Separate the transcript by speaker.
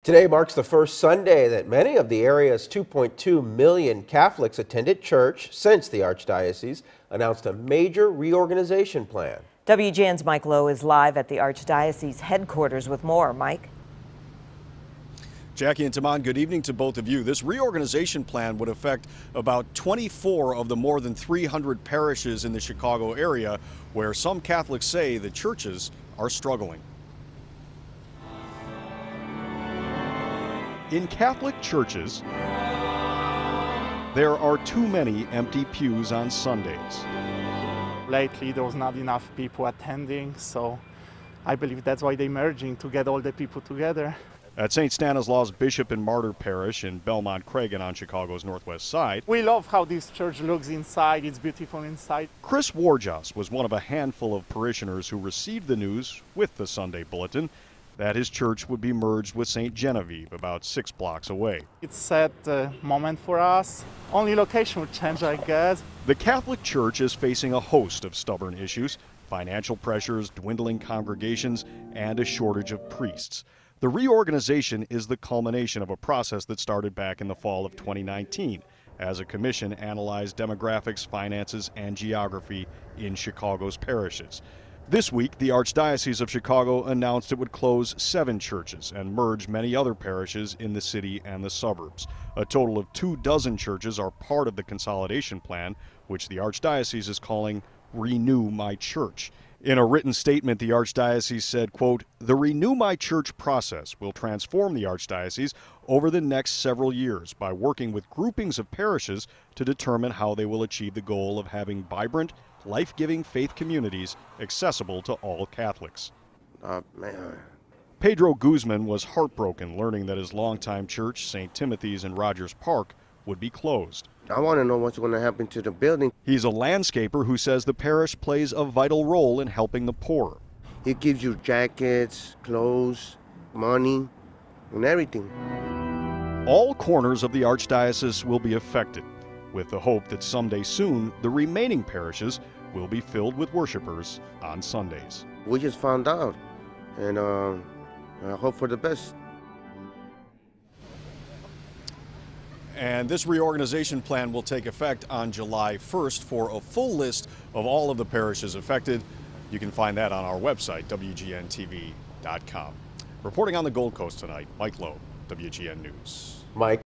Speaker 1: Today marks the first Sunday that many of the area's 2.2 million Catholics attended church since the Archdiocese announced a major reorganization plan.
Speaker 2: WGN's Mike Lowe is live at the Archdiocese headquarters with more. Mike?
Speaker 3: Jackie and Taman, good evening to both of you. This reorganization plan would affect about 24 of the more than 300 parishes in the Chicago area where some Catholics say the churches are struggling. In Catholic churches, there are too many empty pews on Sundays.
Speaker 4: Lately, there was not enough people attending, so I believe that's why they're merging to get all the people together.
Speaker 3: At St. Stanislaus Bishop and Martyr Parish in Belmont-Cragen on Chicago's northwest side,
Speaker 4: we love how this church looks inside. It's beautiful inside.
Speaker 3: Chris Warjas was one of a handful of parishioners who received the news with the Sunday Bulletin that his church would be merged with St. Genevieve, about 6 blocks away.
Speaker 4: It's a sad moment for us. Only location would change, I guess.
Speaker 3: The Catholic Church is facing a host of stubborn issues: financial pressures, dwindling congregations, and a shortage of priests. The reorganization is the culmination of a process that started back in the fall of 2019 as a commission analyzed demographics, finances, and geography in Chicago's parishes. This week, the Archdiocese of Chicago announced it would close 7 churches and merge many other parishes in the city and the suburbs. A total of 24 churches are part of the consolidation plan, which the Archdiocese is calling Renew My Church. In a written statement, the Archdiocese said, quote, "The Renew My Church process will transform the Archdiocese over the next several years by working with groupings of parishes to determine how they will achieve the goal of having vibrant, life-giving faith communities accessible to all Catholics." Pedro Guzman was heartbroken learning that his longtime church, St. Timothy's in Rogers Park, would be closed.
Speaker 5: I want to know what's going to happen to the building.
Speaker 3: He's a landscaper who says the parish plays a vital role in helping the poor.
Speaker 5: He gives you jackets, clothes, money, and everything.
Speaker 3: All corners of the Archdiocese will be affected, with the hope that someday soon the remaining parishes will be filled with worshipers on Sundays.
Speaker 5: We just found out, and I hope for the best.
Speaker 3: And this reorganization plan will take effect on July 1st. For a full list of all of the parishes affected, you can find that on our website, WGNTV.com. Reporting on the Gold Coast tonight, Mike Lowe, WGN News.
Speaker 1: Mike.